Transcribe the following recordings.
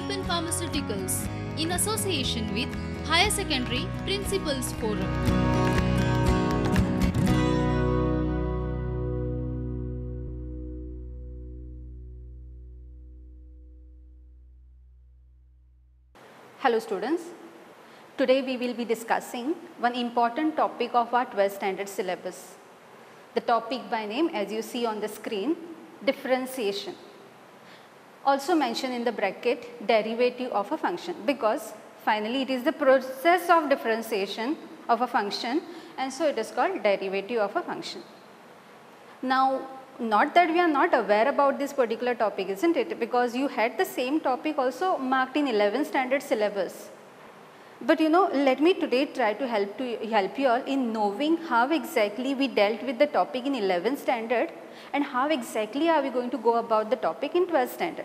Lupin Pharmaceuticals in association with Higher Secondary Principals Forum. Hello students, today we will be discussing one important topic of our 12th standard syllabus. The topic by name, as you see on the screen, differentiation. Also mentioned in the bracket, derivative of a function, because finally it is the process of differentiation of a function, and so it is called derivative of a function. Now, not that we are not aware about this particular topic, isn't it? Because you had the same topic also marked in 11th standard syllabus. But let me today try to help you all in knowing how exactly we dealt with the topic in 11th standard and how exactly are we going to go about the topic in 12th standard.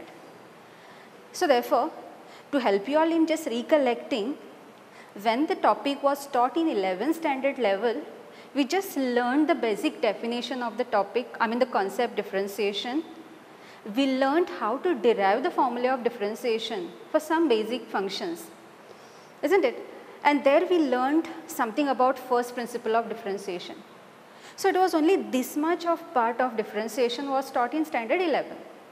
So therefore, to help you all in just recollecting, when the topic was taught in 11th standard level, we just learned the basic definition of the topic, the concept differentiation. We learned how to derive the formula of differentiation for some basic functions, isn't it? And there we learned something about first principle of differentiation. So it was only this much of part of differentiation was taught in standard 11.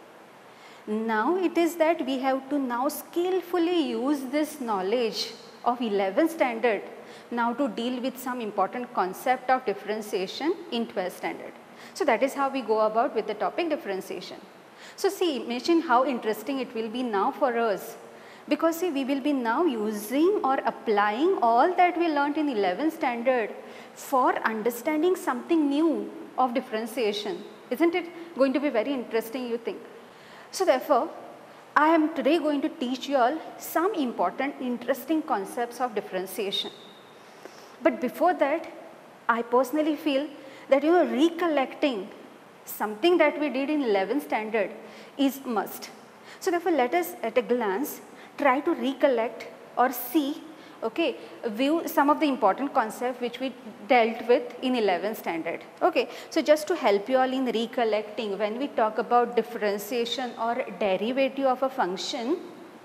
Now it is that we have to now skillfully use this knowledge of 11th standard now to deal with some important concept of differentiation in 12th standard. So that is how we go about with the topic differentiation. So see, imagine how interesting it will be now for us, because see, we will be now using or applying all that we learnt in 11th standard for understanding something new of differentiation. Isn't it going to be very interesting, you think? So therefore, I am today going to teach you all some important interesting concepts of differentiation. But before that, I personally feel that recollecting something that we did in 11th standard is must. So therefore, let us at a glance try to recollect or see, view some of the important concepts which we dealt with in 11th standard. So just to help you all in recollecting, when we talk about differentiation or derivative of a function,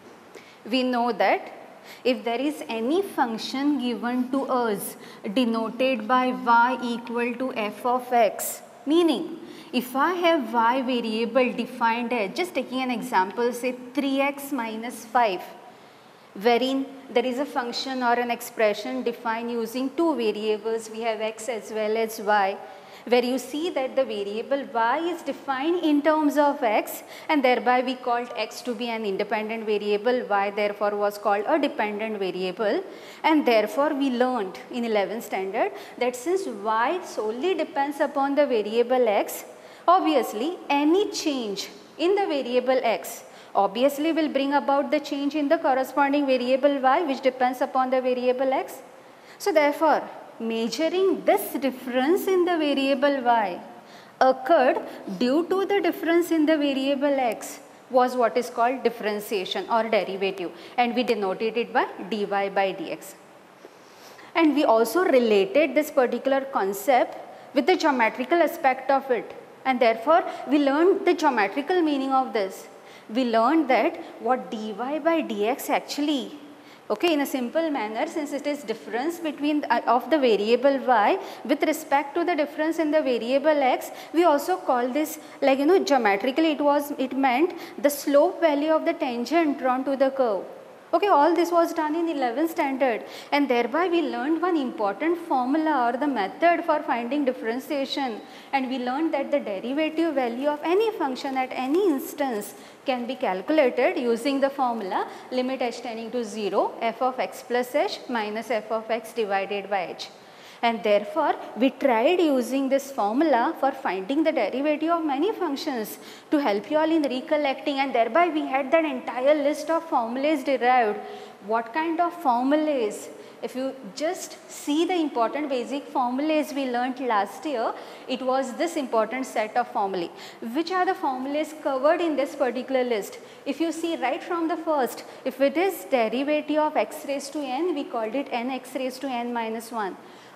we know that if there is any function given to us denoted by y equal to f of x, meaning if I have y variable defined as, just taking an example, say 3x minus 5, wherein there is a function or an expression defined using two variables, we have x as well as y, where you see that the variable y is defined in terms of x, and thereby we called x to be an independent variable, y therefore was called a dependent variable, and therefore we learned in 11th standard that since y solely depends upon the variable x, obviously any change in the variable x obviously will bring about the change in the corresponding variable y which depends upon the variable x. So therefore, measuring this difference in the variable y occurred due to the difference in the variable x was what is called differentiation or derivative, and we denoted it by dy by dx. And we also related this particular concept with the geometrical aspect of it, and therefore we learned the geometrical meaning of this. We learned that what dy by dx actually, in a simple manner, since it is difference between of the variable y with respect to the difference in the variable x, we also call this geometrically it meant the slope value of the tangent drawn to the curve. All this was done in 11th standard, and thereby we learned one important formula or the method for finding differentiation, and we learned that the derivative value of any function at any instance can be calculated using the formula limit h tending to 0 f of x plus h minus f of x divided by h. And therefore, we tried using this formula for finding the derivative of many functions to help you all in recollecting, and thereby we had that entire list of formulas derived. What kind of formulas? If you just see the important basic formulas we learnt last year, it was this important set of formulae. Which are the formulas covered in this particular list? If you see right from the first, if it is derivative of x raised to n, we called it nx raised to n minus 1.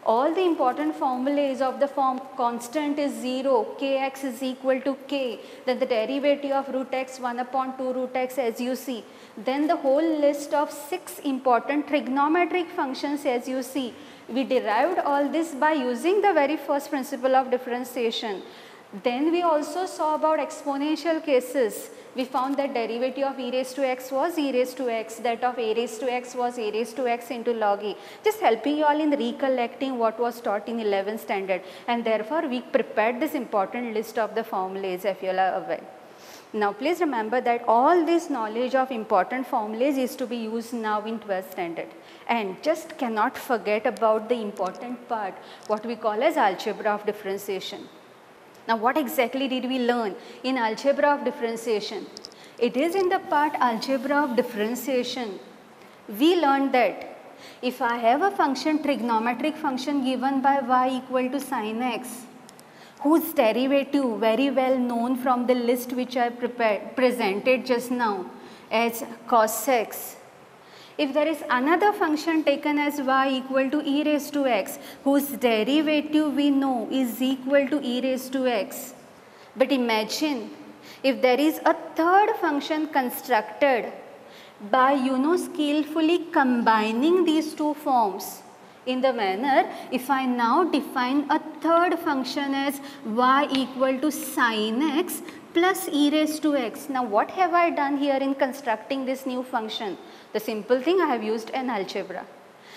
all the important formulas of the form constant is 0, kx is equal to k, then the derivative of root x 1 upon 2 root x as you see, then the whole list of 6 important trigonometric functions as you see. We derived all this by using the very first principle of differentiation. Then we also saw about exponential cases. We found that derivative of e raised to x was e raised to x, that of a raised to x was a raised to x into log e. Just helping you all in recollecting what was taught in 11th standard, and therefore we prepared this important list of the formulas if you are aware. Now please remember that all this knowledge of important formulas is to be used now in 12th standard, and just cannot forget about the important part what we call as algebra of differentiation. Now what exactly did we learn in algebra of differentiation? It is in the part algebra of differentiation. We learned that if I have a function, trigonometric function given by y equal to sin x, whose derivative very well known from the list which I presented just now as cos x. If there is another function taken as y equal to e raised to x, whose derivative we know is equal to e raised to x. But imagine if there is a third function constructed by skillfully combining these two forms in the manner, if I now define a third function as y equal to sin x plus e raised to x. Now what have I done here in constructing this new function? The simple thing, I have used an algebra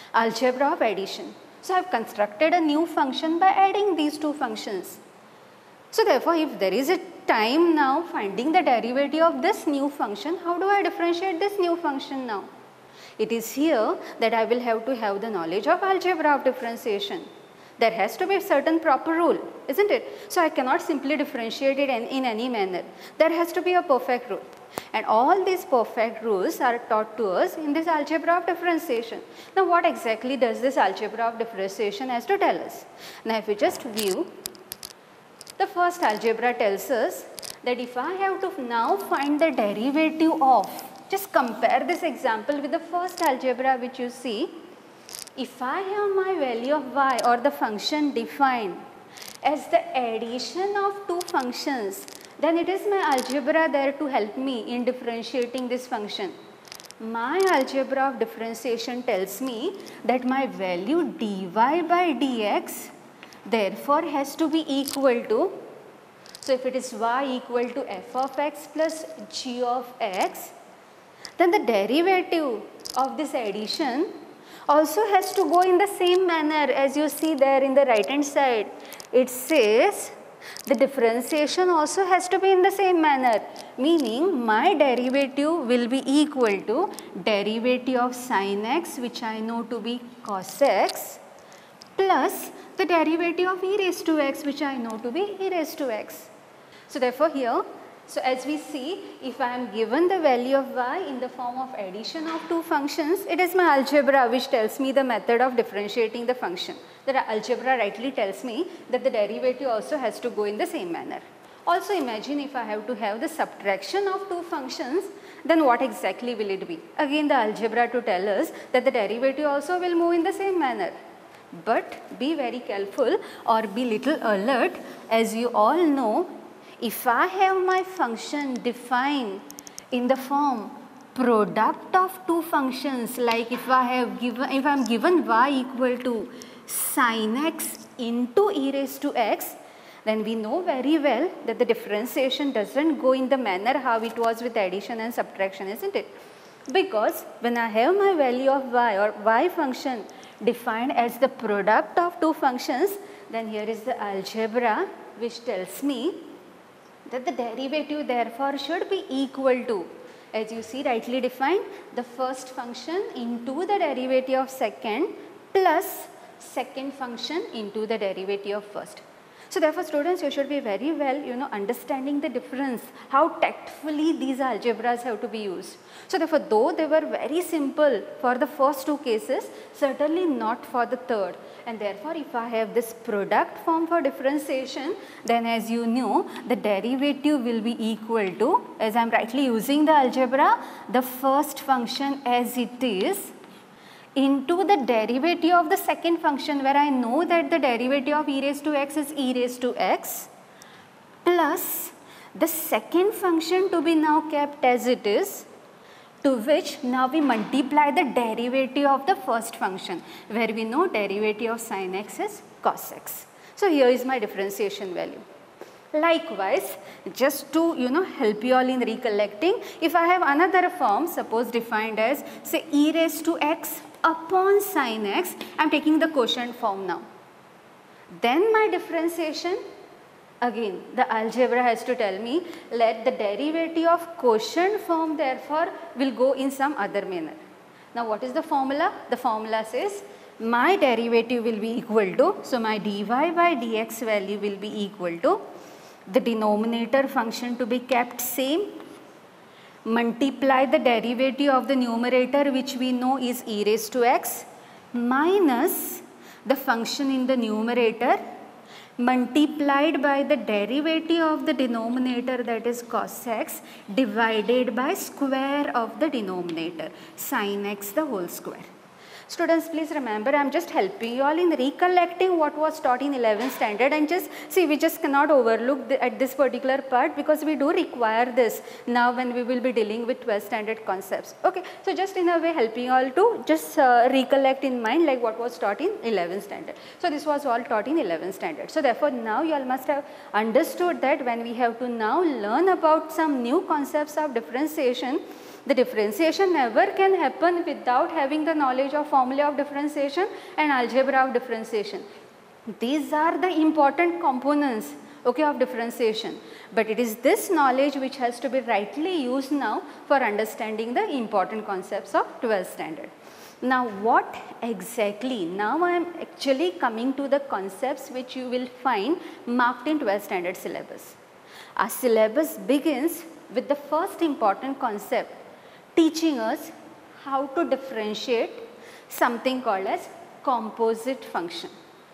of addition. So I have constructed a new function by adding these two functions. So therefore if there is a time now finding the derivative of this new function, how do I differentiate this new function now? It is here that I will have to have the knowledge of algebra of differentiation. There has to be a certain proper rule, isn't it? So I cannot simply differentiate it in any manner. There has to be a perfect rule. And all these perfect rules are taught to us in this algebra of differentiation. Now what exactly does this algebra of differentiation has to tell us? Now if we just view, the first algebra tells us that if I have to now find the derivative of, just compare this example with the first algebra which you see. If I have my value of y or the function defined as the addition of two functions, then it is my algebra there to help me in differentiating this function. My algebra of differentiation tells me that my value dy by dx therefore has to be equal to, so if it is y equal to f of x plus g of x, then the derivative of this addition also has to go in the same manner as you see there in the right hand side. It says the differentiation also has to be in the same manner, meaning my derivative will be equal to derivative of sin x, which I know to be cos x, plus the derivative of e raised to x, which I know to be e raised to x. So therefore here, so as we see, if I am given the value of y in the form of addition of two functions, it is my algebra which tells me the method of differentiating the function. The algebra rightly tells me that the derivative also has to go in the same manner. Also imagine if I have to have the subtraction of two functions, then what exactly will it be? Again the algebra to tell us that the derivative also will move in the same manner. But be very careful or be little alert, as you all know, if I have my function defined in the form product of two functions, like if I am given y equal to sin x into e raised to x, then we know very well that the differentiation doesn't go in the manner how it was with addition and subtraction, isn't it? Because when I have my value of y or y function defined as the product of two functions, then here is the algebra which tells me that the derivative therefore should be equal to, as you see rightly defined, the first function into the derivative of second plus second function into the derivative of first. So therefore students, you should be very well understanding the difference, how tactfully these algebras have to be used. So therefore though they were very simple for the first two cases, certainly not for the third. And therefore if I have this product form for differentiation, then as you know, the derivative will be equal to, as I am rightly using the algebra, the first function as it is into the derivative of the second function, where I know that the derivative of e raised to x is e raised to x, plus the second function to be now kept as it is, to which now we multiply the derivative of the first function, where we know derivative of sin x is cos x. So here is my differentiation value. Likewise, just to help you all in recollecting, if I have another form, suppose defined as say e raised to x upon sin x, I am taking the quotient form now. Then my differentiation, again the algebra has to tell me let the derivative of quotient form therefore will go in some other manner. Now what is the formula? The formula says my derivative will be equal to, so my dy by dx value will be equal to the denominator function to be kept same, multiply the derivative of the numerator which we know is e raised to x, minus the function in the numerator multiplied by the derivative of the denominator, that is cos x, divided by square of the denominator, sin x the whole square. Students, please remember, I am just helping you all in recollecting what was taught in 11th standard, and just see, we just cannot overlook at this particular part because we do require this now when we will be dealing with 12th standard concepts. Okay, so just in a way helping you all to just recollect in mind like what was taught in 11th standard. So this was all taught in 11th standard. So therefore now you all must have understood that when we have to now learn about some new concepts of differentiation, the differentiation never can happen without having the knowledge of formula of differentiation and algebra of differentiation. These are the important components, okay, of differentiation. But it is this knowledge which has to be rightly used now for understanding the important concepts of 12th standard. Now what exactly, now I am actually coming to the concepts which you will find marked in 12th standard syllabus. Our syllabus begins with the first important concept, teaching us how to differentiate something called as composite function.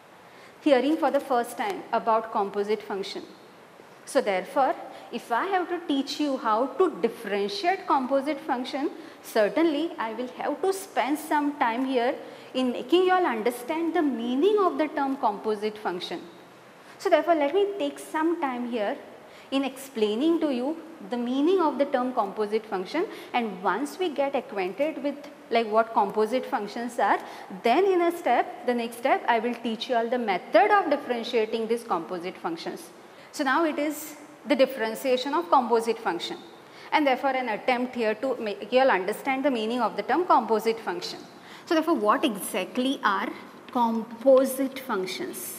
Hearing for the first time about composite function. So therefore, if I have to teach you how to differentiate composite function, certainly I will have to spend some time here in making you all understand the meaning of the term composite function. So therefore, let me take some time here in explaining to you the meaning of the term composite function, and once we get acquainted with like what composite functions are, then in the next step I will teach you all the method of differentiating these composite functions. So now it is the differentiation of composite function, and therefore an attempt here to make you all understand the meaning of the term composite function. So therefore, what exactly are composite functions?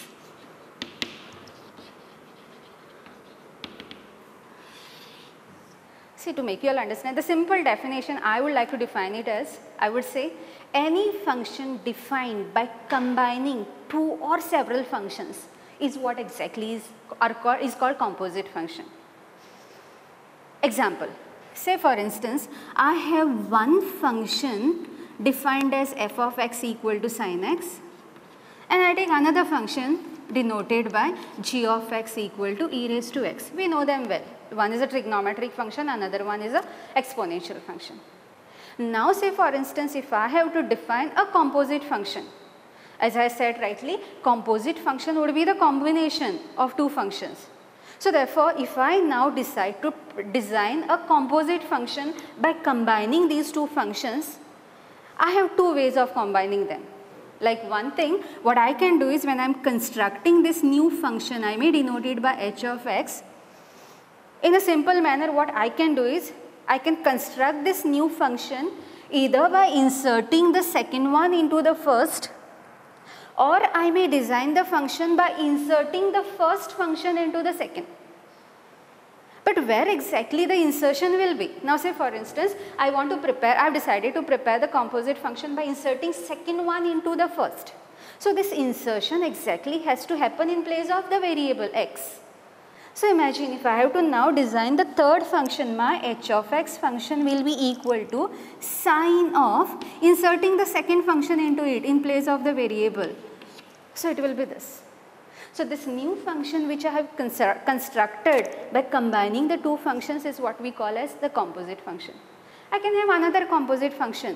See, to make you all understand, the simple definition I would like to define it as, I would say, any function defined by combining two or several functions is what exactly is called composite function. Example, say for instance, I have one function defined as f of x equal to sin x, and I take another function denoted by g of x equal to e raised to x. We know them well. One is a trigonometric function, another one is a exponential function. Now say for instance, if I have to define a composite function, as I said rightly, composite function would be the combination of two functions. So therefore, if I now decide to design a composite function by combining these two functions, I have two ways of combining them. Like one thing, what I can do is when I am constructing this new function, I may denote it by h of x. In a simple manner, what I can do is, I can construct this new function either by inserting the second one into the first, or I may design the function by inserting the first function into the second. But where exactly the insertion will be? Now say for instance, I have decided to prepare the composite function by inserting second one into the first. So this insertion exactly has to happen in place of the variable x. So imagine if I have to now design the third function, my h of x function will be equal to sine of inserting the second function into it in place of the variable. So it will be this. So this new function which I have constructed by combining the two functions is what we call as the composite function. I can have another composite function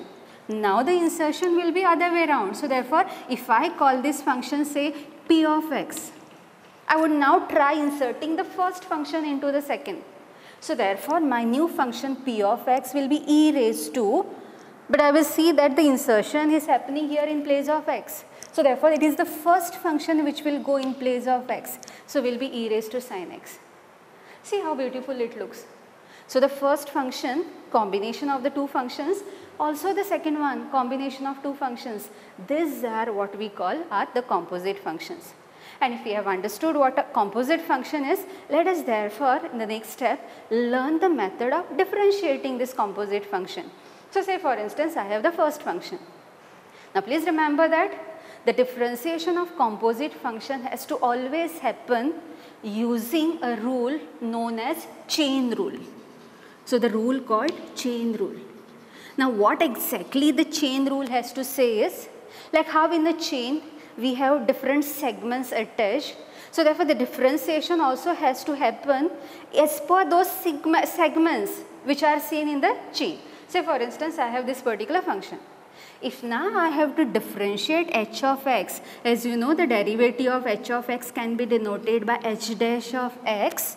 Now the insertion will be other way around. So therefore, if I call this function say p of x, I would now try inserting the first function into the second. So therefore, my new function p of x will be e raised to, but I will see that the insertion is happening here in place of x. So therefore, it is the first function which will go in place of x. So will be e raised to sin x. See how beautiful it looks. So the first function, combination of the two functions, also the second one, combination of two functions. These are what we call are the composite functions. And if we have understood what a composite function is, let us therefore in the next step learn the method of differentiating this composite function. So say for instance, I have the first function. Now please remember that the differentiation of composite function has to always happen using a rule known as chain rule. So the rule called chain rule. Now what exactly the chain rule has to say is, like how in a chain we have different segments attached. So therefore the differentiation also has to happen as per those segments which are seen in the chain. Say for instance, I have this particular function. If now I have to differentiate h of x, as you know the derivative of h of x can be denoted by h dash of x,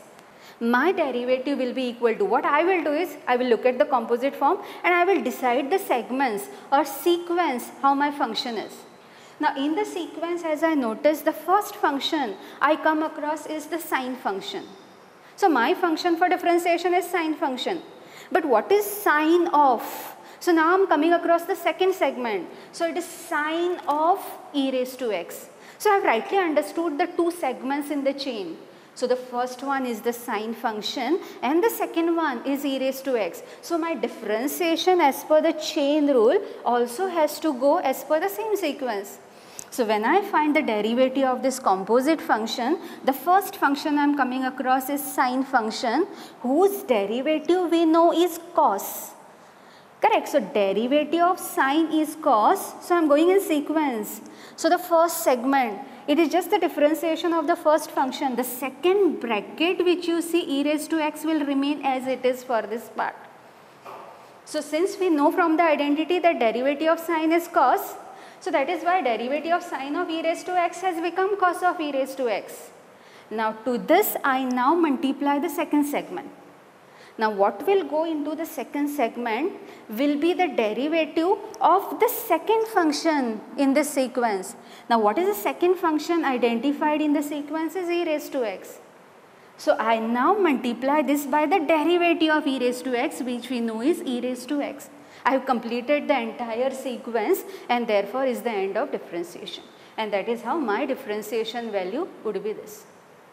my derivative will be equal to, what I will do is, I will look at the composite form and I will decide the segments or sequence how my function is. Now in the sequence, as I notice, the first function I come across is the sine function. So my function for differentiation is sine function. But what is sine of? So now I am coming across the second segment. So it is sine of e raised to x. So I have rightly understood the two segments in the chain. So the first one is the sine function and the second one is e raised to x. So my differentiation as per the chain rule also has to go as per the same sequence. So when I find the derivative of this composite function, the first function I am coming across is sine function, whose derivative we know is cos. Correct. So derivative of sine is cos. So I am going in sequence. So the first segment, it is just the differentiation of the first function. The second bracket which you see e raised to x will remain as it is for this part. So since we know from the identity that derivative of sine is cos, so that is why derivative of sine of e raised to x has become cos of e raised to x. Now to this I now multiply the second segment. Now what will go into the second segment will be the derivative of the second function in this sequence. Now what is the second function identified in the sequence is e raised to x. So I now multiply this by the derivative of e raised to x, which we know is e raised to x. I have completed the entire sequence and therefore is the end of differentiation. And that is how my differentiation value would be this.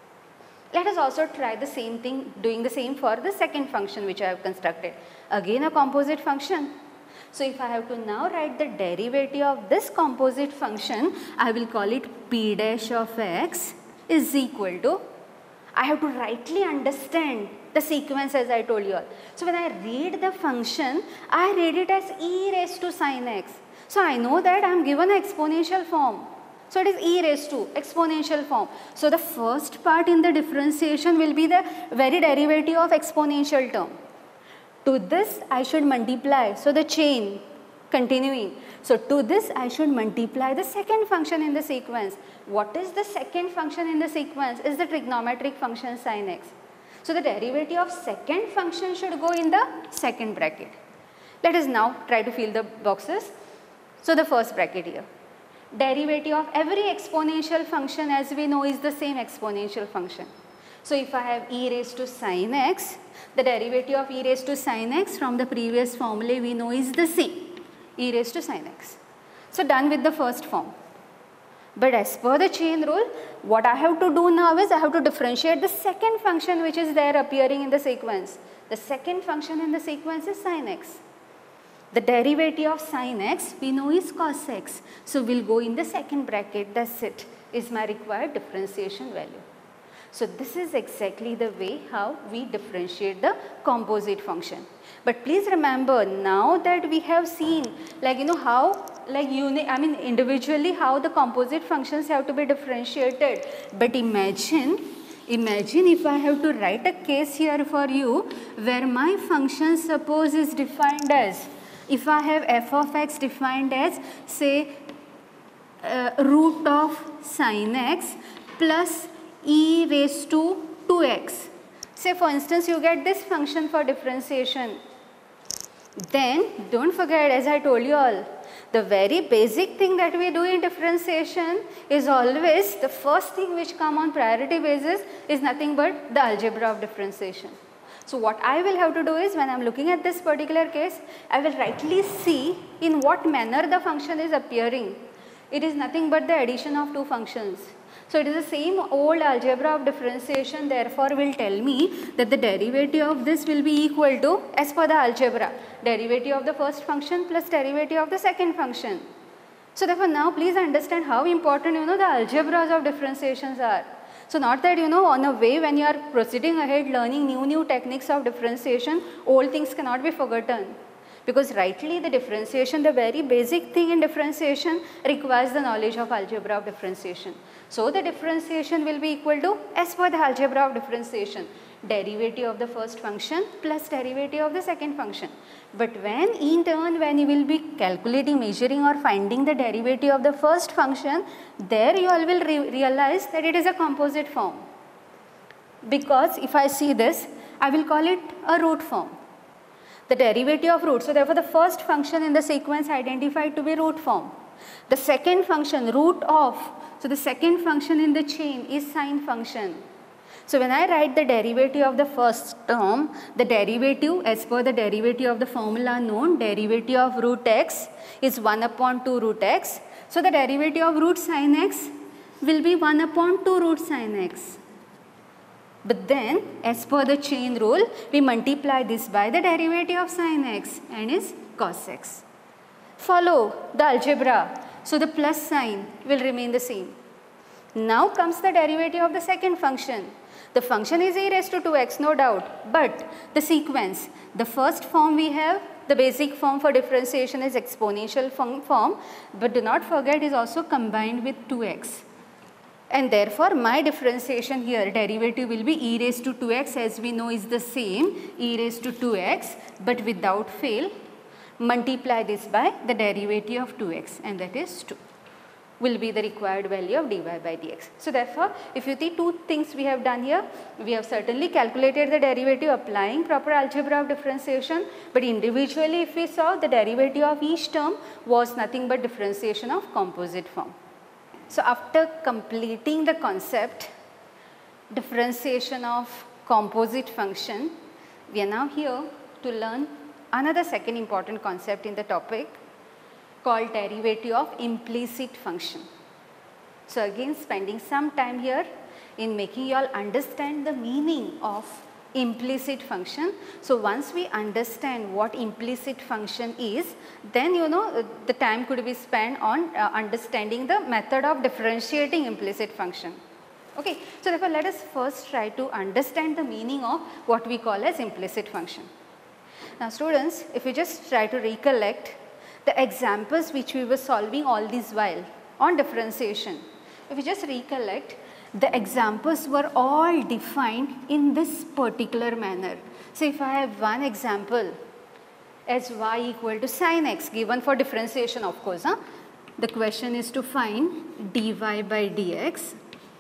Let us also try the same thing, doing the same for the second function which I have constructed. Again a composite function. So if I have to now write the derivative of this composite function, I will call it p dash of x is equal to, I have to rightly understand the sequence as I told you all. So when I read the function, I read it as e raised to sin x. So I know that I am given an exponential form. So it is e raised to exponential form. So the first part in the differentiation will be the very derivative of exponential term. To this I should multiply. So the chain continuing. So to this I should multiply the second function in the sequence. What is the second function in the sequence? Is the trigonometric function sin x. So the derivative of second function should go in the second bracket. Let us now try to fill the boxes. So the first bracket here. Derivative of every exponential function, as we know, is the same exponential function. So if I have e raised to sin x, the derivative of e raised to sin x from the previous formula we know is the same, e raised to sin x. So done with the first form. But as per the chain rule, what I have to do now is I have to differentiate the second function which is there appearing in the sequence. The second function in the sequence is sin x. The derivative of sin x we know is cos x. So we'll go in the second bracket, that's it, is my required differentiation value. So this is exactly the way how we differentiate the composite function. But please remember, now that we have seen, like how, individually how the composite functions have to be differentiated. But imagine if I have to write a case here for you where my function suppose is defined as, if I have f of x defined as say root of sin x plus e raised to 2x. Say for instance you get this function for differentiation. Then don't forget, as I told you all, the very basic thing that we do in differentiation is always the first thing which come on priority basis is nothing but the algebra of differentiation. So what I will have to do is, when I am looking at this particular case, I will rightly see in what manner the function is appearing. It is nothing but the addition of two functions. So it is the same old algebra of differentiation, therefore will tell me that the derivative of this will be equal to, as per the algebra, derivative of the first function plus derivative of the second function. So therefore now please understand how important the algebras of differentiations are. So not that on a way when you are proceeding ahead learning new techniques of differentiation, old things cannot be forgotten. Because rightly the differentiation, the very basic thing in differentiation requires the knowledge of algebra of differentiation. So the differentiation will be equal to, as per the algebra of differentiation, derivative of the first function plus derivative of the second function. But when in turn when you will be calculating, measuring or finding the derivative of the first function, there you all will realize that it is a composite form. Because if I see this, I will call it a root form. The derivative of root. So therefore the first function in the sequence identified to be root form. The second function root of, so the second function in the chain is sine function. So when I write the derivative of the first term, the derivative as per the derivative of the formula known, derivative of root x is 1 upon 2 root x. So the derivative of root sine x will be 1 upon 2 root sine x. But then as per the chain rule, we multiply this by the derivative of sin x and is cos x. Follow the algebra. So the plus sign will remain the same. Now comes the derivative of the second function. The function is e raised to 2x, no doubt, but the sequence, the first form we have, the basic form for differentiation is exponential form, but do not forget is also combined with 2x. And therefore my differentiation here, derivative will be e raised to 2x, as we know is the same, e raised to 2x, but without fail multiply this by the derivative of 2x, and that is 2 will be the required value of dy by dx. So therefore if you see two things we have done here, we have certainly calculated the derivative applying proper algebra of differentiation, but individually if we saw, the derivative of each term was nothing but differentiation of composite form. So after completing the concept differentiation of composite function, we are now here to learn another second important concept in the topic called derivative of implicit function. So again spending some time here in making you all understand the meaning of implicit function. So once we understand what implicit function is, then the time could be spent on understanding the method of differentiating implicit function. Okay, so therefore let us first try to understand the meaning of what we call as implicit function. Now students, if you just try to recollect the examples which we were solving all this while on differentiation, if you just recollect, the examples were all defined in this particular manner. So if I have one example as y equal to sin x given for differentiation, of course, the question is to find dy by dx.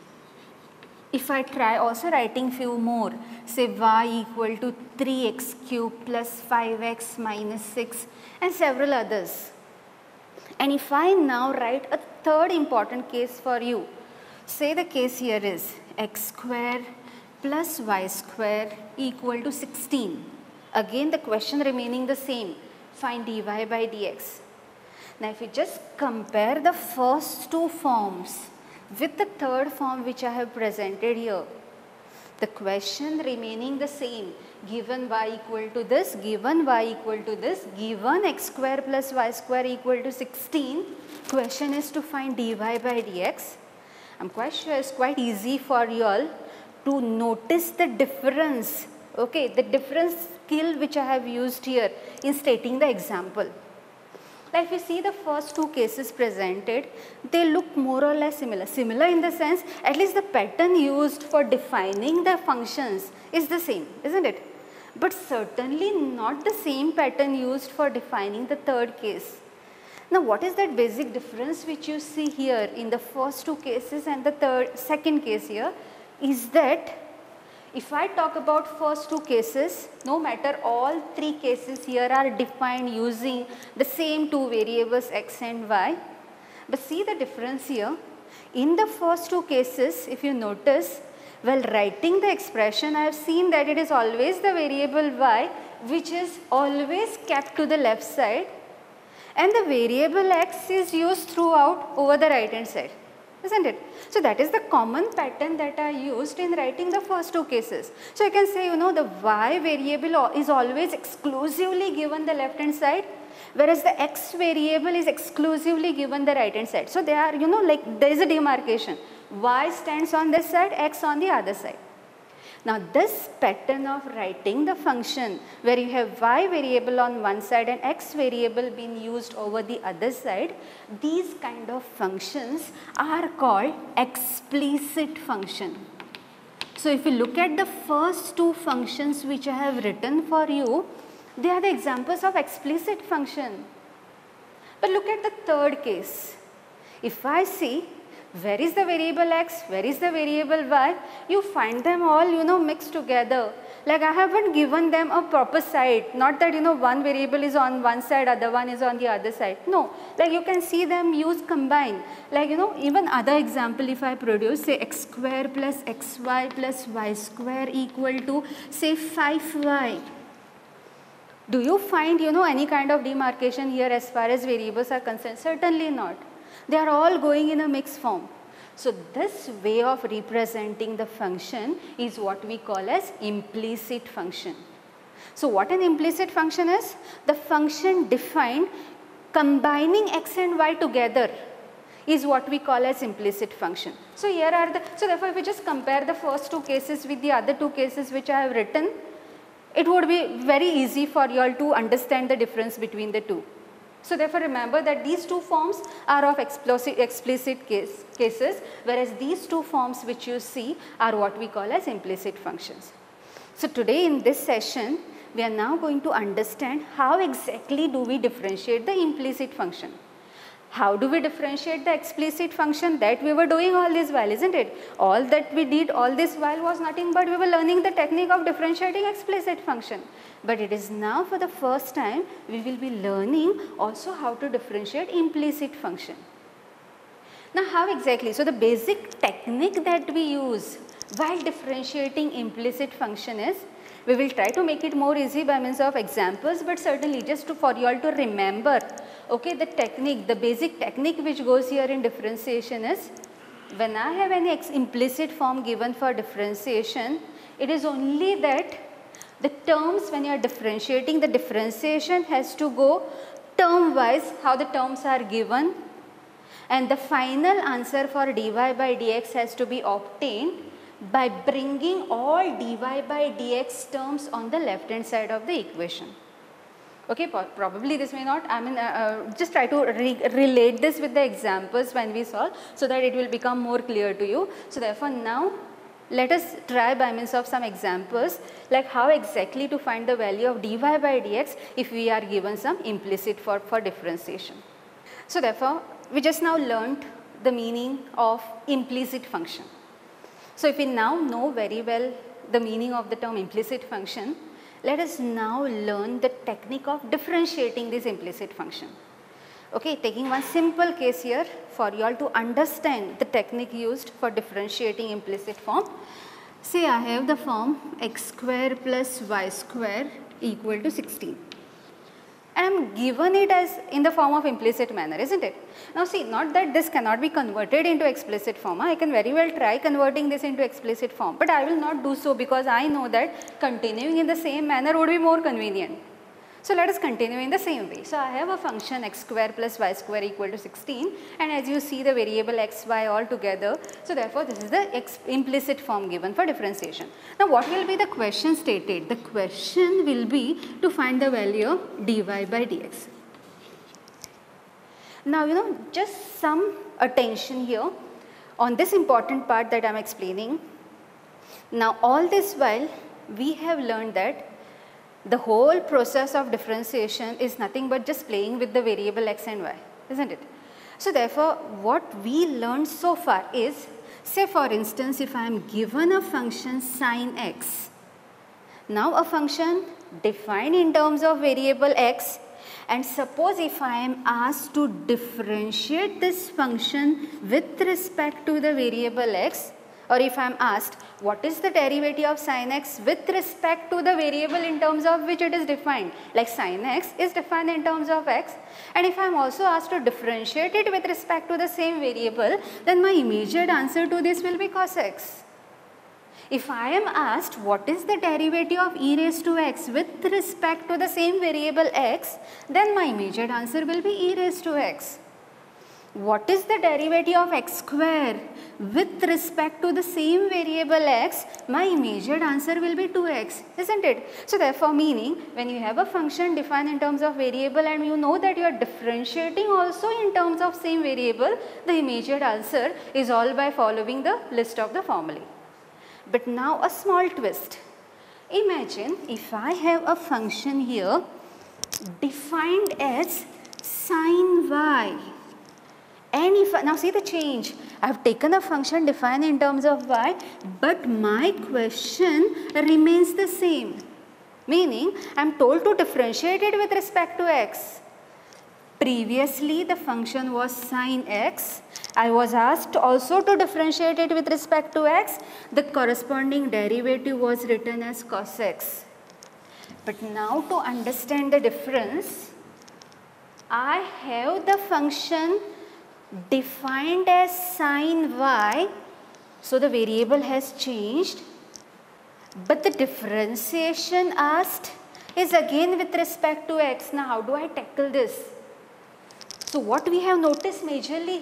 If I try also writing few more, say y equal to 3x cube plus 5x minus 6 and several others. And if I now write a third important case for you, say the case here is x square plus y square equal to 16. Again the question remaining the same, find dy by dx. Now if you just compare the first two forms with the third form which I have presented here, the question remaining the same, given y equal to this, given y equal to this, given x square plus y square equal to 16, question is to find dy by dx. I'm quite sure it's quite easy for you all to notice the difference, okay, the different skill which I have used here in stating the example. Like if you see the first two cases presented, they look more or less similar. Similar in the sense, at least the pattern used for defining the functions is the same, isn't it? but certainly not the same pattern used for defining the third case. Now what is that basic difference which you see here in the first two cases and the second case here is that if I talk about first two cases, no matter all three cases here are defined using the same two variables x and y, but see the difference here. In the first two cases, if you notice, while writing the expression, I have seen that it is always the variable y which is always kept to the left side, and the variable x is used throughout over the right hand side, isn't it? So that is the common pattern that I used in writing the first two cases. So you can say, you know, the y variable is always exclusively given the left hand side, whereas the x variable is exclusively given the right hand side. So they are, you know, like there is a demarcation. Y stands on this side, x on the other side. Now this pattern of writing the function where you have y variable on one side and x variable being used over the other side, these kind of functions are called explicit function. So if you look at the first two functions which I have written for you, they are the examples of explicit function. But look at the third case. If I see where is the variable x, where is the variable y, you find them all, you know, mixed together. Like I haven't given them a proper side, not that, you know, one variable is on one side, other one is on the other side. No, like you can see them used combined. Like, you know, even other example if I produce, say x square plus xy plus y square equal to say 5y. Do you find, you know, any kind of demarcation here as far as variables are concerned? Certainly not. They are all going in a mixed form. So this way of representing the function is what we call as implicit function. So what an implicit function is? The function defined combining x and y together is what we call as implicit function. So here are the, so therefore if we just compare the first two cases with the other two cases which I have written, it would be very easy for you all to understand the difference between the two. So therefore remember that these two forms are of explicit cases, whereas these two forms which you see are what we call as implicit functions. So today in this session, we are now going to understand how exactly do we differentiate the implicit function. How do we differentiate the explicit function? That we were doing all this while, isn't it? All that we did all this while was nothing but we were learning the technique of differentiating explicit function. But it is now for the first time we will be learning also how to differentiate implicit function. Now how exactly? So the basic technique that we use while differentiating implicit function is, we will try to make it more easy by means of examples, but certainly just for you all to remember, okay, the technique, the basic technique which goes here in differentiation is, when I have any implicit form given for differentiation, it is only that the terms, when you are differentiating, the differentiation has to go term wise, how the terms are given, and the final answer for dy by dx has to be obtained by bringing all dy by dx terms on the left hand side of the equation. Okay, probably this may not, I mean just try to relate this with the examples when we solve so that it will become more clear to you. So therefore now let us try by means of some examples like how exactly to find the value of dy by dx if we are given some implicit for differentiation. So therefore we just now learnt the meaning of implicit function. So if we now know very well the meaning of the term implicit function, let us now learn the technique of differentiating this implicit function. Okay, taking one simple case here for you all to understand the technique used for differentiating implicit form. Say I have the form x square plus y square equal to 16. And I am given it as in the form of implicit manner, isn't it? Now see, not that this cannot be converted into explicit form. I can very well try converting this into explicit form, but I will not do so because I know that continuing in the same manner would be more convenient. So let us continue in the same way. So I have a function x square plus y square equal to 16, and as you see the variable x, y all together. So therefore this is the implicit form given for differentiation. Now what will be the question stated? The question will be to find the value of dy by dx. Now you know, just some attention here on this important part that I am explaining. Now all this while we have learned that The whole process of differentiation is nothing but just playing with the variable x and y, isn't it? So therefore, what we learned so far is, say for instance, if I am given a function sin x, now a function defined in terms of variable x, and suppose if I am asked to differentiate this function with respect to the variable x, or if I am asked what is the derivative of sin x with respect to the variable in terms of which it is defined, like sin x is defined in terms of x, and if I am also asked to differentiate it with respect to the same variable, then my immediate answer to this will be cos x. If I am asked what is the derivative of e raised to x with respect to the same variable x, then my immediate answer will be e raised to x. What is the derivative of x square with respect to the same variable x, my immediate answer will be 2x, isn't it? So therefore, meaning when you have a function defined in terms of variable and you know that you are differentiating also in terms of same variable, the immediate answer is all by following the list of the formulae. But now a small twist. Imagine if I have a function here defined as sin y, and if now see the change, I have taken a function defined in terms of y, but my question remains the same, meaning I am told to differentiate it with respect to x. Previously the function was sin x, I was asked also to differentiate it with respect to x, the corresponding derivative was written as cos x. But now to understand the difference, I have the function defined as sin y, so the variable has changed, but the differentiation asked is again with respect to x. Now how do I tackle this? So what we have noticed majorly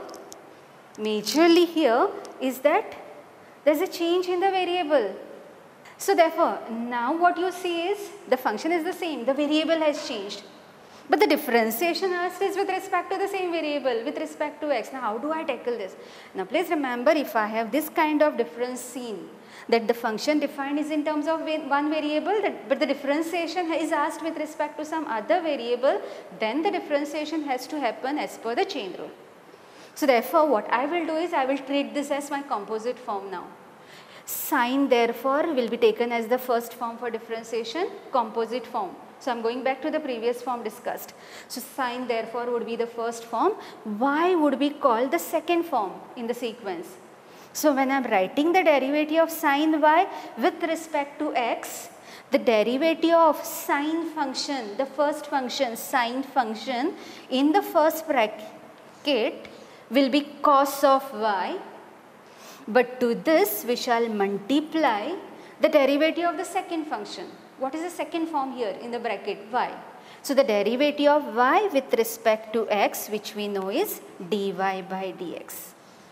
here is that there is a change in the variable. So therefore, now what you see is the function is the same, the variable has changed, but the differentiation asked is with respect to the same variable, with respect to x. Now how do I tackle this? Now please remember, if I have this kind of difference seen, that the function defined is in terms of one variable, but the differentiation is asked with respect to some other variable, then the differentiation has to happen as per the chain rule. So therefore, what I will do is I will treat this as my composite form now. Sin therefore will be taken as the first form for differentiation, composite form. So I am going back to the previous form discussed. So sin therefore would be the first form, y would be called the second form in the sequence. So when I am writing the derivative of sin y with respect to x, the derivative of sine function, the first function, sine function in the first bracket will be cos of y, but to this we shall multiply the derivative of the second function. What is the second form here in the bracket? Y. So the derivative of y with respect to x, which we know is dy by dx.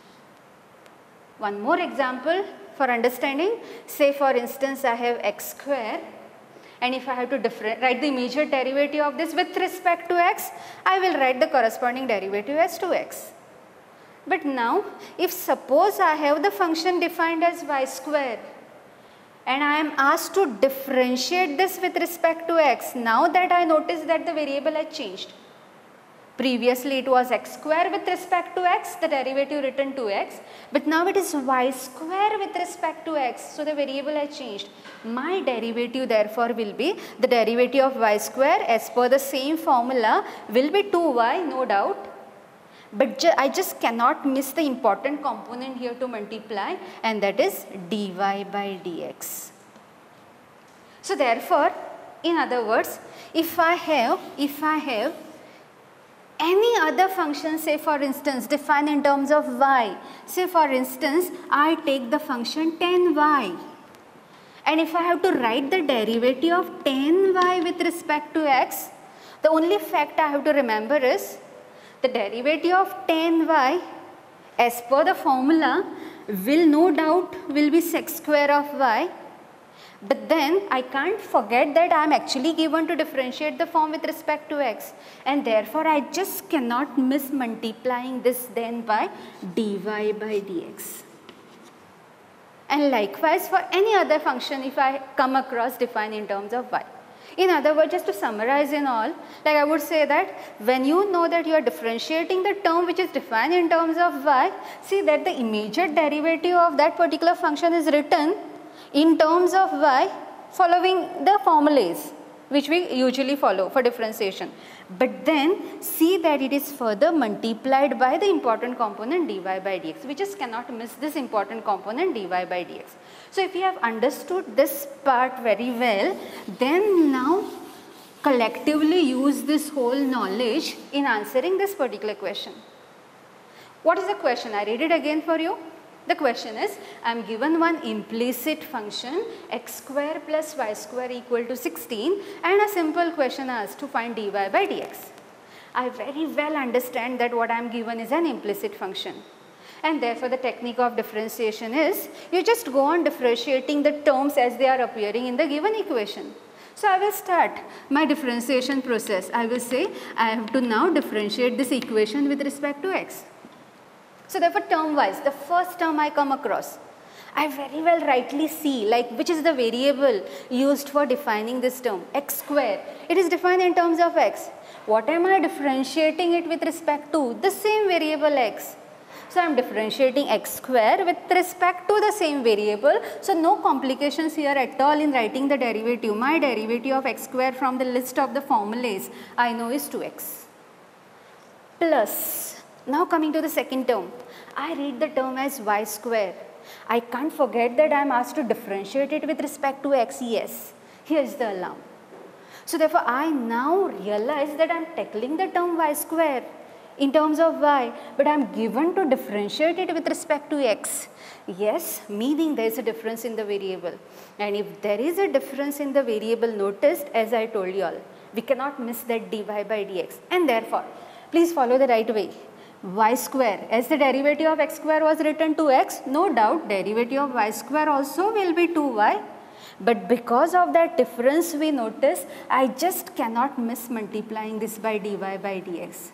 One more example for understanding. Say for instance I have x square, and if I have to write the immediate derivative of this with respect to x, I will write the corresponding derivative as 2x. But now if suppose I have the function defined as y square and I am asked to differentiate this with respect to x, now that I notice that the variable has changed. Previously it was x square with respect to x, the derivative written 2x, but now it is y square with respect to x, so the variable has changed. My derivative therefore will be the derivative of y square as per the same formula will be 2y, no doubt. But I just cannot miss the important component here to multiply, and that is dy by dx. So therefore, in other words, if I have any other function, say for instance defined in terms of y, say for instance I take the function tan y, and if I have to write the derivative of tan y with respect to x, the only fact I have to remember is the derivative of tan y as per the formula will no doubt will be sec square of y, but then I can't forget that I am actually given to differentiate the form with respect to x, and therefore I just cannot miss multiplying this then by dy by dx. And likewise for any other function if I come across defined in terms of y. In other words, just to summarize in all, like I would say that when you know that you are differentiating the term which is defined in terms of y, see that the immediate derivative of that particular function is written in terms of y following the formulas which we usually follow for differentiation. But then see that it is further multiplied by the important component dy by dx. We just cannot miss this important component dy by dx. So if you have understood this part very well, then now collectively use this whole knowledge in answering this particular question. What is the question? I read it again for you. The question is, I am given one implicit function x square plus y square equal to 16 and a simple question asked to find dy by dx. I very well understand that what I am given is an implicit function, and therefore the technique of differentiation is you just go on differentiating the terms as they are appearing in the given equation. So I will start my differentiation process. I will say I have to now differentiate this equation with respect to x. So therefore term wise, the first term I come across, I very well rightly see like which is the variable used for defining this term, x square. It is defined in terms of x. What am I differentiating it with respect to? The same variable x. So I am differentiating x square with respect to the same variable. So no complications here at all in writing the derivative. My derivative of x square from the list of the formulas I know is 2x. Plus, now coming to the second term, I read the term as y square. I can't forget that I am asked to differentiate it with respect to x. Yes, here is the alarm. So therefore I now realize that I am tackling the term y square in terms of y, but I am given to differentiate it with respect to x. Yes, meaning there is a difference in the variable, and if there is a difference in the variable noticed, as I told you all, we cannot miss that dy by dx, and therefore please follow the right way. Y square, as the derivative of x square was written to x, no doubt derivative of y square also will be 2y, but because of that difference we notice, I just cannot miss multiplying this by dy by dx.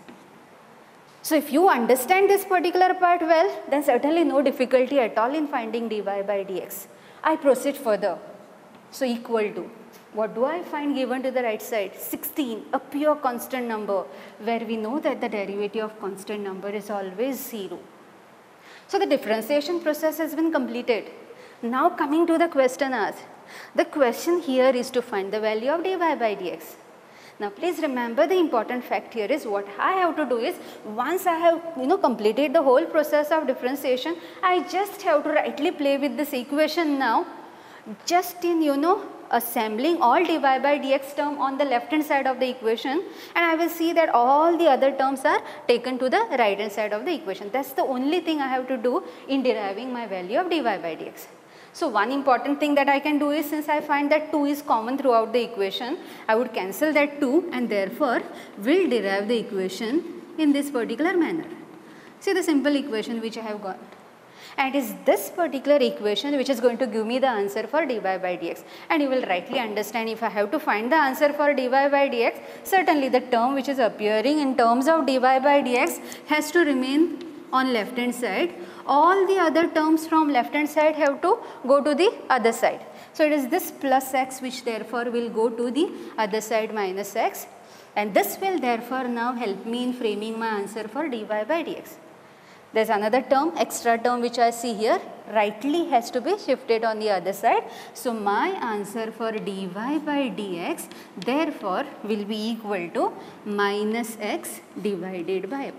So if you understand this particular part well, then certainly no difficulty at all in finding dy by dx. I proceed further. So equal to, what do I find given to the right side? 16, a pure constant number, where we know that the derivative of constant number is always 0. So the differentiation process has been completed. Now coming to the question asked. The question here is to find the value of dy by dx. Now please remember the important fact here is what I have to do is, once I have completed the whole process of differentiation, I just have to rightly play with this equation now, just in assembling all dy by dx term on the left hand side of the equation, and I will see that all the other terms are taken to the right hand side of the equation. That's the only thing I have to do in deriving my value of dy by dx. So one important thing that I can do is, since I find that 2 is common throughout the equation, I would cancel that 2 and therefore will derive the equation in this particular manner. See the simple equation which I have got. And it is this particular equation which is going to give me the answer for dy by dx. And you will rightly understand, if I have to find the answer for dy by dx, certainly the term which is appearing in terms of dy by dx has to remain on left hand side. All the other terms from left hand side have to go to the other side. So it is this plus x which therefore will go to the other side minus x, and this will therefore now help me in framing my answer for dy by dx. There is another term, extra term which I see here, rightly has to be shifted on the other side. So my answer for dy by dx therefore will be equal to minus x divided by y.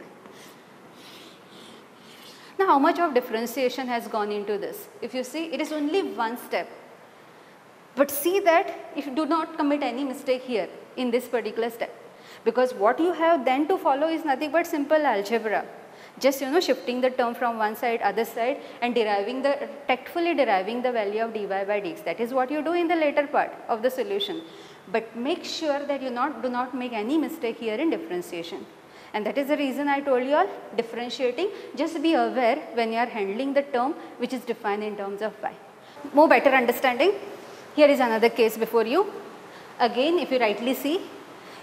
Now how much of differentiation has gone into this? If you see, it is only one step. But see that if you do not commit any mistake here in this particular step, because what you have then to follow is nothing but simple algebra. Just shifting the term from one side, other side, and tactfully deriving the value of dy by dx. That is what you do in the later part of the solution. But make sure that you do not make any mistake here in differentiation. And that is the reason I told you all, differentiating, just be aware when you are handling the term which is defined in terms of y. More better understanding, here is another case before you. Again, if you rightly see,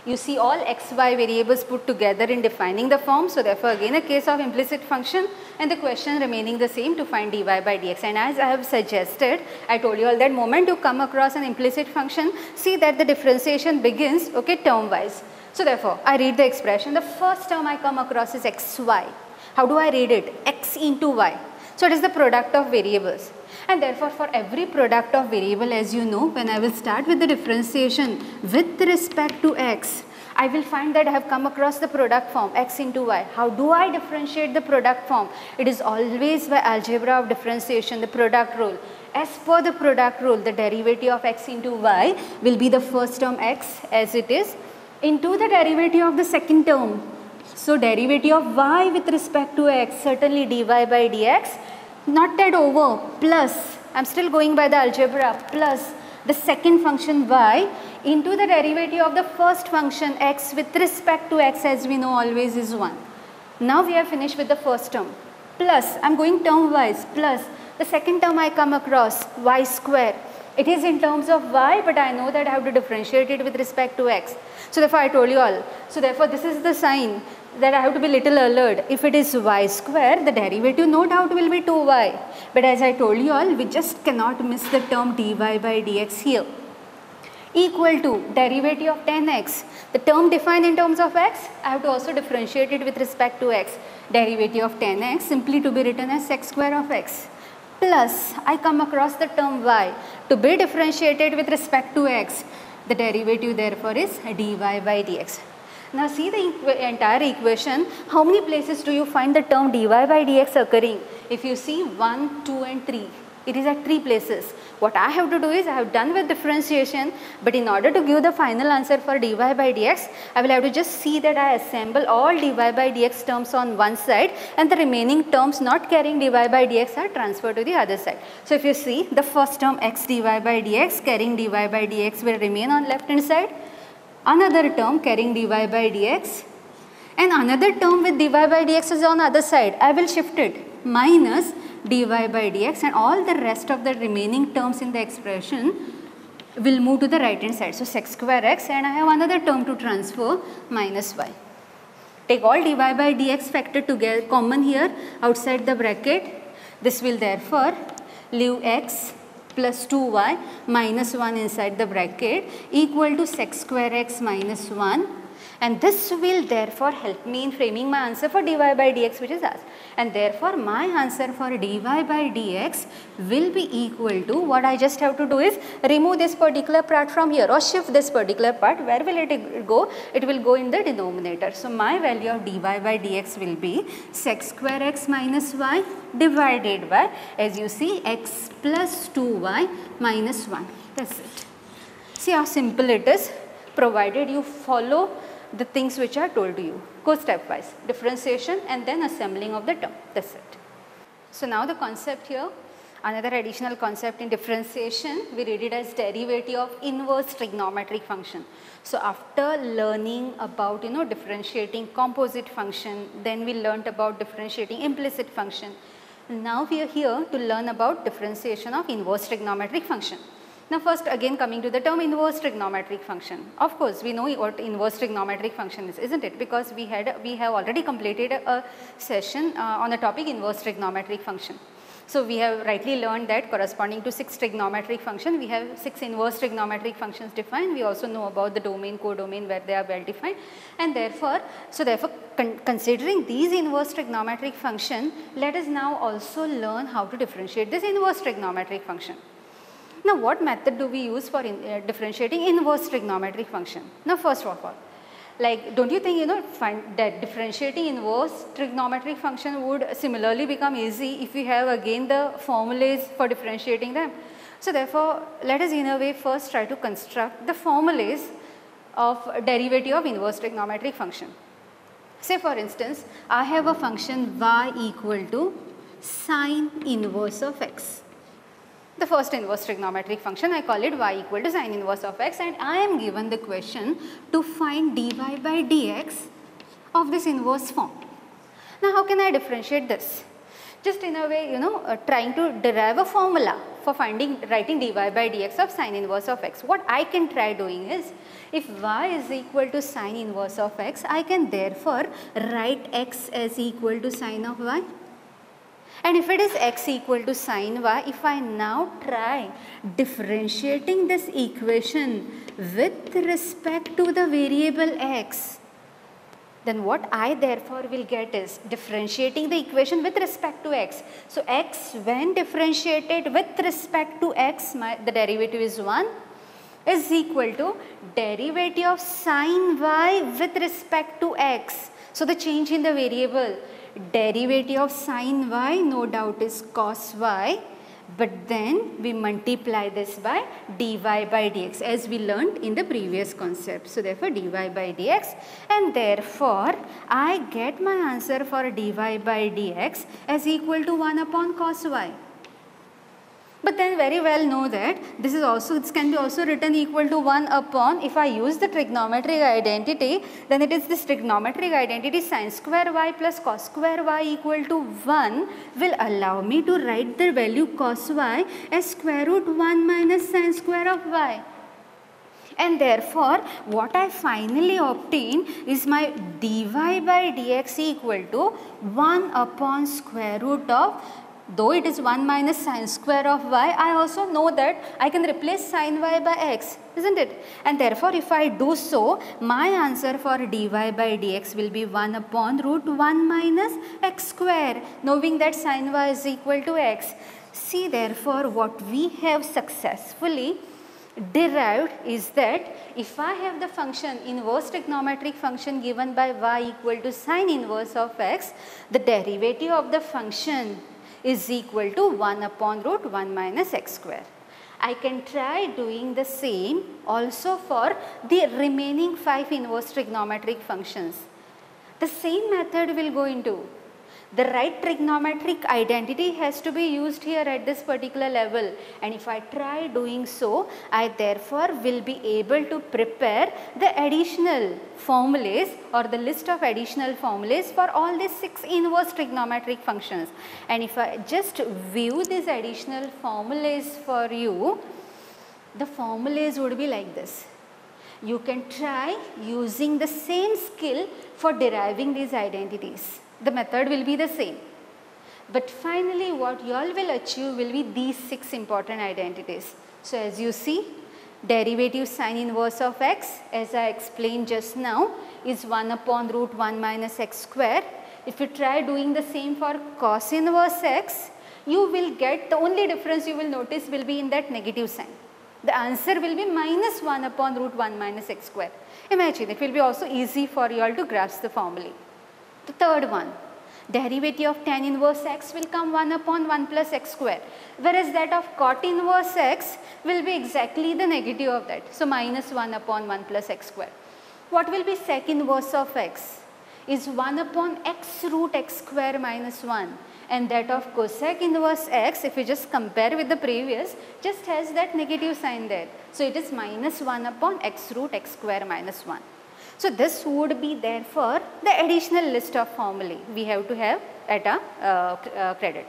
You see all x, y variables put together in defining the form. So therefore again a case of implicit function and the question remaining the same to find dy by dx. And as I have suggested, I told you all that moment you come across an implicit function, see that the differentiation begins, okay, term wise. So therefore I read the expression, the first term I come across is xy. How do I read it? X into y. So it is the product of variables. And therefore for every product of variable, as you know, when I will start with the differentiation with respect to x, I will find that I have come across the product form x into y. How do I differentiate the product form? It is always by algebra of differentiation, the product rule. As per the product rule, the derivative of x into y will be the first term x as it is into the derivative of the second term. So derivative of y with respect to x, certainly dy by dx, not that over, plus, I am still going by the algebra, plus the second function y into the derivative of the first function x with respect to x, as we know always is 1. Now we have finished with the first term, plus, I am going term wise, plus the second term I come across, y square. It is in terms of y, but I know that I have to differentiate it with respect to x. So therefore I told you all, so therefore this is the sign that I have to be little alert. If it is y square, the derivative no doubt will be 2y. But as I told you all, we just cannot miss the term dy by dx here. Equal to derivative of 10x. The term defined in terms of x, I have to also differentiate it with respect to x. Derivative of 10x simply to be written as sec square of x. Plus, I come across the term y to be differentiated with respect to x. The derivative therefore is dy by dx. Now see the entire equation, how many places do you find the term dy by dx occurring? If you see 1, 2 and 3, it is at 3 places. What I have to do is I have done with differentiation, but in order to give the final answer for dy by dx, I will have to just see that I assemble all dy by dx terms on one side and the remaining terms not carrying dy by dx are transferred to the other side. So if you see the first term x dy by dx carrying dy by dx will remain on left hand side. Another term carrying dy by dx and another term with dy by dx is on other side. I will shift it minus dy by dx and all the rest of the remaining terms in the expression will move to the right hand side. So sec square x and I have another term to transfer minus y. Take all dy by dx factor together common here outside the bracket. This will therefore leave x plus 2y minus 1 inside the bracket equal to sec square x minus 1, and this will therefore help me in framing my answer for dy by dx which is asked, and therefore my answer for dy by dx will be equal to, what I just have to do is remove this particular part from here or shift this particular part. Where will it go? It will go in the denominator. So my value of dy by dx will be sec square x minus y divided by, as you see, x plus 2y minus 1. That's it. See how simple it is, provided you follow the things which are told to you. Go stepwise, differentiation and then assembling of the term. That's it. So now the concept here, another additional concept in differentiation, we read it as derivative of inverse trigonometric function. So after learning about differentiating composite function, then we learnt about differentiating implicit function. Now we are here to learn about differentiation of inverse trigonometric function. Now first again coming to the term inverse trigonometric function. Of course we know what inverse trigonometric function is, isn't it? Because we have already completed a session on the topic inverse trigonometric function. So we have rightly learned that corresponding to 6 trigonometric function, we have 6 inverse trigonometric functions defined. We also know about the domain, codomain where they are well defined, and therefore, considering these inverse trigonometric function, let us now also learn how to differentiate this inverse trigonometric function. Now what method do we use for differentiating inverse trigonometric function? Now first of all, like, don't you think find that differentiating inverse trigonometric function would similarly become easy if we have again the formulas for differentiating them? So therefore let us in a way first try to construct the formulas of derivative of inverse trigonometric function. Say for instance, I have a function y equal to sine inverse of x. The first inverse trigonometric function, I call it y equal to sine inverse of x, and I am given the question to find dy by dx of this inverse form. Now how can I differentiate this? Just in a way trying to derive a formula for writing dy by dx of sine inverse of x. What I can try doing is, if y is equal to sine inverse of x, I can therefore write x as equal to sine of y. And if it is x equal to sine y, if I now try differentiating this equation with respect to the variable x, then what I therefore will get is differentiating the equation with respect to x. So x when differentiated with respect to x, the derivative is 1, is equal to derivative of sine y with respect to x. So the change in the variable, derivative of sine y no doubt is cos y, but then we multiply this by dy by dx as we learned in the previous concept. So therefore dy by dx, and therefore I get my answer for dy by dx as equal to 1 upon cos y. But then very well know that this can be also written equal to 1 upon, if I use the trigonometric identity, then it is this trigonometric identity sin square y plus cos square y equal to 1 will allow me to write the value cos y as square root 1 minus sin square of y. And therefore, what I finally obtain is my dy by dx equal to 1 upon square root of, though it is 1 minus sin square of y, I also know that I can replace sin y by x, isn't it? And therefore, if I do so, my answer for dy by dx will be 1 upon root 1 minus x square, knowing that sin y is equal to x. See therefore, what we have successfully derived is that if I have the function inverse trigonometric function given by y equal to sine inverse of x, the derivative of the function is equal to 1 upon root 1 minus x square. I can try doing the same also for the remaining 5 inverse trigonometric functions. The same method will go into. The right trigonometric identity has to be used here at this particular level, and if I try doing so, I therefore will be able to prepare the additional formulas or the list of additional formulas for all these 6 inverse trigonometric functions. And if I just view these additional formulas for you, the formulas would be like this. You can try using the same skill for deriving these identities. The method will be the same. But finally what you all will achieve will be these 6 important identities. So as you see, derivative sine inverse of x, as I explained just now, is 1 upon root 1 minus x square. If you try doing the same for cos inverse x, you will get, the only difference you will notice will be in that negative sign. The answer will be minus 1 upon root 1 minus x square. Imagine, it will be also easy for you all to grasp the formula. The third one, derivative of tan inverse x will come 1 upon 1 plus x square, whereas that of cot inverse x will be exactly the negative of that. So minus 1 upon 1 plus x square. What will be sec inverse of x? Is 1 upon x root x square minus 1, and that of cosec inverse x, if you just compare with the previous, just has that negative sign there. So it is minus 1 upon x root x square minus 1. So this would be therefore the additional list of formulae we have to have at a credit.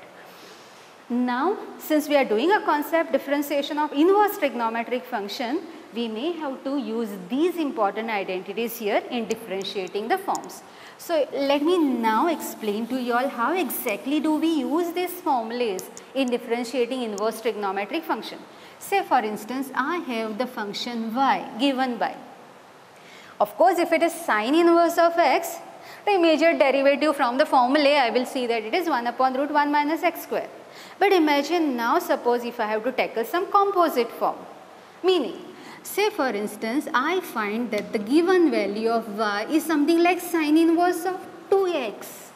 Now since we are doing a concept differentiation of inverse trigonometric function, we may have to use these important identities here in differentiating the forms. So let me now explain to you all how exactly do we use these formulas in differentiating inverse trigonometric function. Say for instance, I have the function y given by, of course if it is sine inverse of x, the immediate derivative from the formula I will see that it is 1 upon root 1 minus x square. But imagine now, suppose if I have to tackle some composite form, meaning say for instance I find that the given value of y is something like sine inverse of 2x.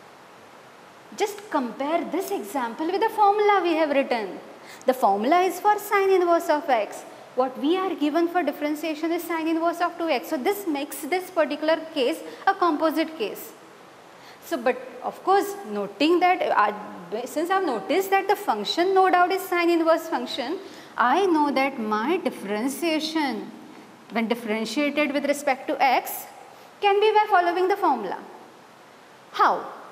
Just compare this example with the formula we have written. The formula is for sine inverse of x. What we are given for differentiation is sine inverse of 2x. So this makes this particular case a composite case. So but of course noting that since I have noticed that the function no doubt is sine inverse function, I know that my differentiation when differentiated with respect to x can be by following the formula. How?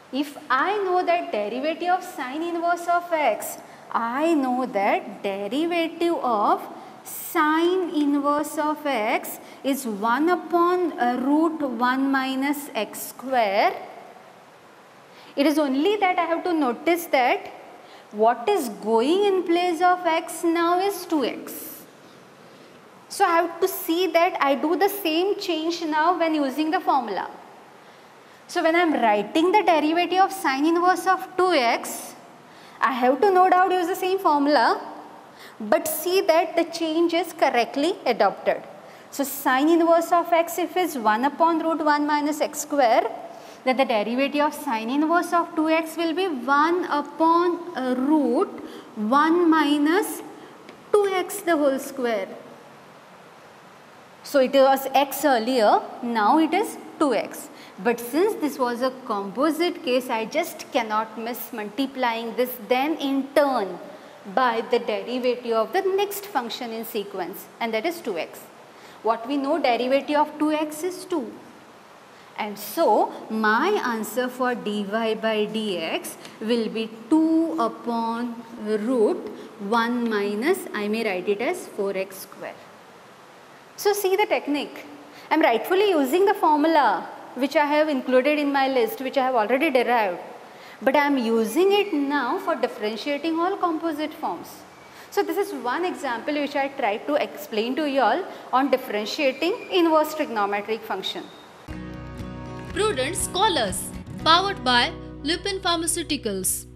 If I know that derivative of sine inverse of x, I know that derivative of sine inverse of x is 1 upon root 1 minus x square. It is only that I have to notice that what is going in place of x now is 2x. So I have to see that I do the same change now when using the formula. So when I am writing the derivative of sine inverse of 2x, I have to no doubt use the same formula, but see that the change is correctly adopted. So sine inverse of x, if is 1 upon root 1 minus x square, then the derivative of sine inverse of 2x will be 1 upon root 1 minus 2x the whole square. So it was x earlier, now it is 2x. But since this was a composite case, I just cannot miss multiplying this then in turn by the derivative of the next function in sequence, and that is 2x. What we know, derivative of 2x is 2. And so my answer for dy by dx will be 2 upon root 1 minus, I may write it as 4x square. So see the technique. I am rightfully using the formula which I have included in my list, which I have already derived, but I am using it now for differentiating all composite forms. So this is one example which I tried to explain to you all on differentiating inverse trigonometric function. Prudent Scholars, powered by Lupin Pharmaceuticals.